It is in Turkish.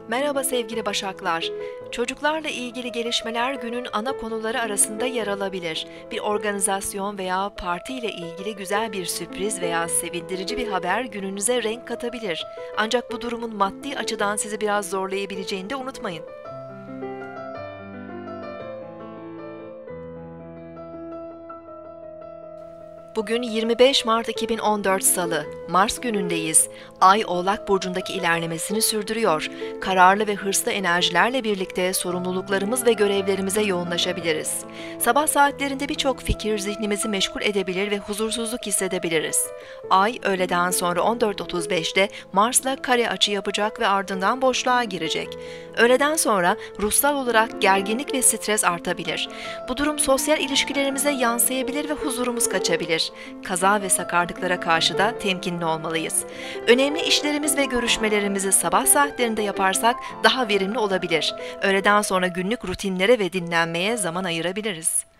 Merhaba sevgili Başaklar. Çocuklarla ilgili gelişmeler günün ana konuları arasında yer alabilir. Bir organizasyon veya parti ile ilgili güzel bir sürpriz veya sevindirici bir haber gününüze renk katabilir. Ancak bu durumun maddi açıdan sizi biraz zorlayabileceğini de unutmayın. Bugün 25 Mart 2014 Salı, Mars günündeyiz. Ay Oğlak Burcu'ndaki ilerlemesini sürdürüyor. Kararlı ve hırslı enerjilerle birlikte sorumluluklarımız ve görevlerimize yoğunlaşabiliriz. Sabah saatlerinde birçok fikir zihnimizi meşgul edebilir ve huzursuzluk hissedebiliriz. Ay öğleden sonra 14.35'te Mars'la kare açı yapacak ve ardından boşluğa girecek. Öğleden sonra ruhsal olarak gerginlik ve stres artabilir. Bu durum sosyal ilişkilerimize yansıyabilir ve huzurumuz kaçabilir. Kaza ve sakarlıklara karşı da temkinli olmalıyız. Önemli işlerimiz ve görüşmelerimizi sabah saatlerinde yaparsak daha verimli olabilir. Öğleden sonra günlük rutinlere ve dinlenmeye zaman ayırabiliriz.